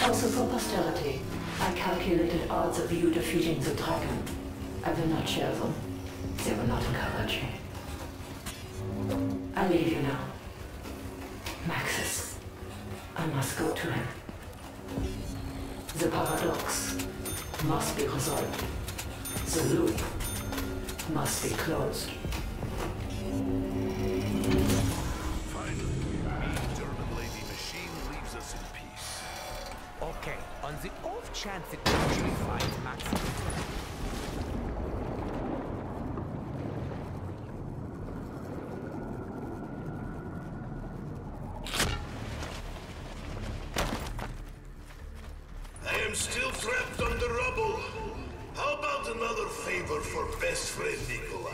Also for posterity, I calculated odds of you defeating the dragon. I will not share them. They will not encourage me. I leave you now. Maxis. I must go to him. The paradox must be resolved. The loop must be closed. Finally, the German lady machine leaves us in peace. Okay, on the off chance it actually finds Maxis. I am still trapped under rubble. How about another favor for best friend Nikolai?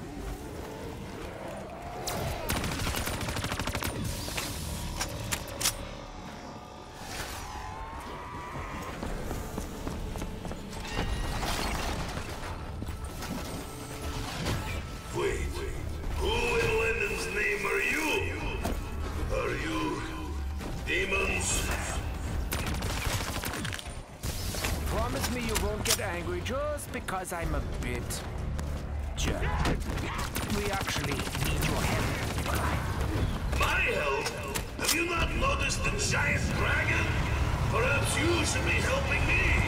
Wait, who in Lennon's name are you? Are you demons? Promise me you won't get angry just because I'm a bit jerk. We actually need your help, Nikolai. My help? Have you not noticed the giant dragon? Perhaps you should be helping me.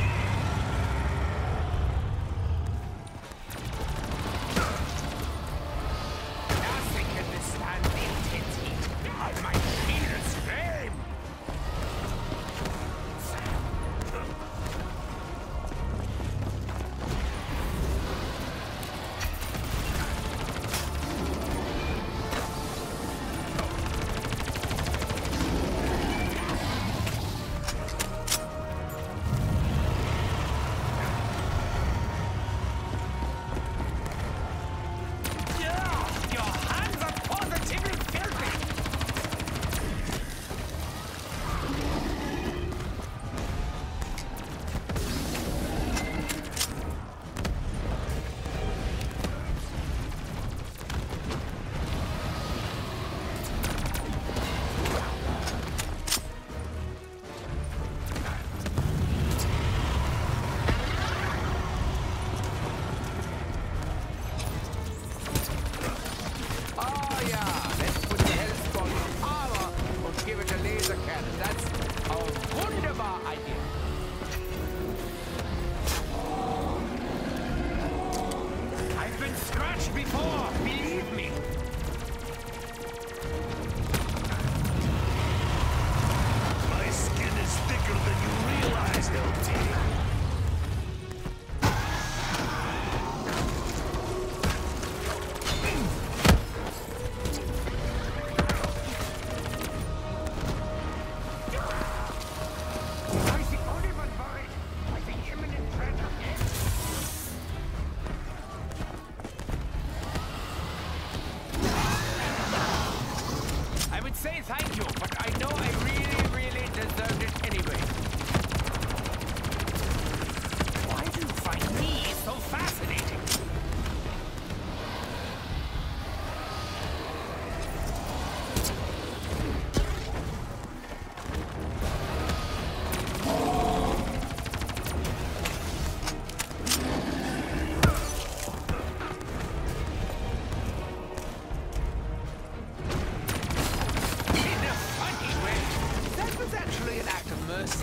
Nothing can withstand the intense heat of my shields flame. Your hands are positively filthy. Oh yeah, let's put the Hellspawn in armor and give it a laser cannon. That's a wunderbar idea. I've been scratched before, believe me. My skin is thicker than you realize, LT. I think only one worried. I think imminent threat of death. I would say thank you, but I know I really deserved it anyway. Why do you find me so fascinating? In a funny way, that was actually an act of mercy.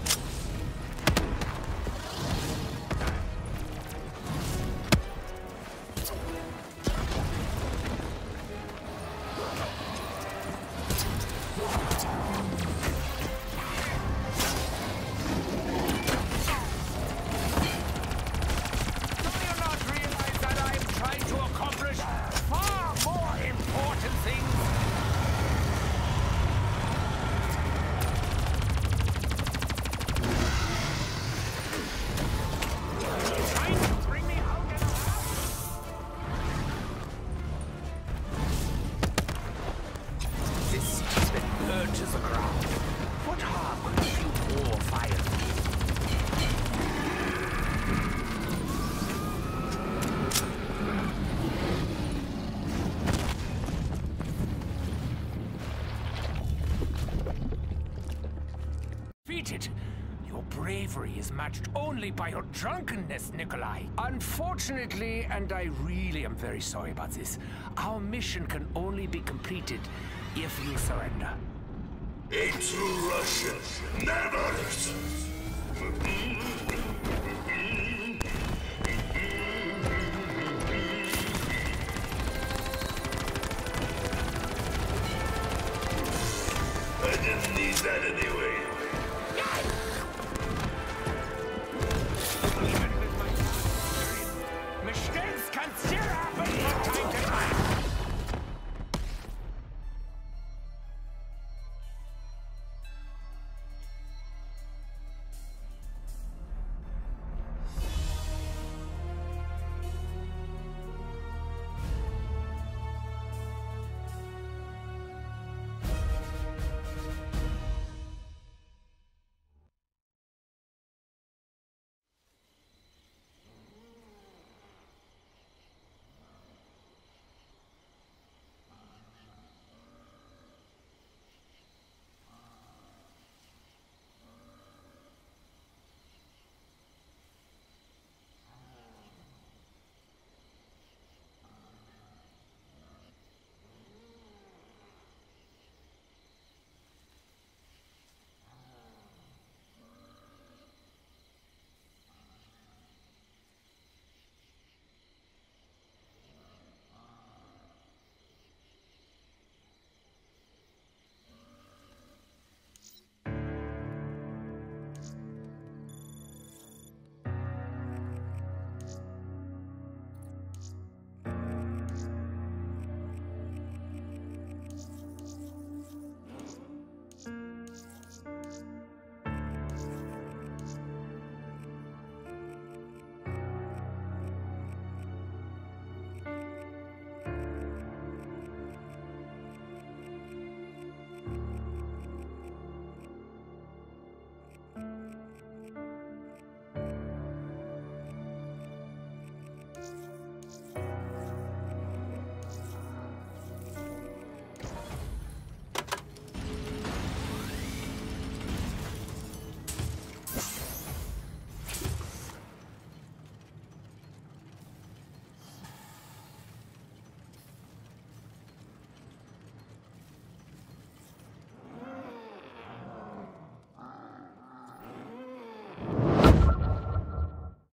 Do you not realize that I am trying to accomplish far more important things? Trying to bring me out in a This stupid urges the ground. What harm could a few more fire do? Defeated. Your bravery is matched only by your drunkenness, Nikolai. Unfortunately, and I really am very sorry about this, our mission can only be completed if you surrender. A true Russian never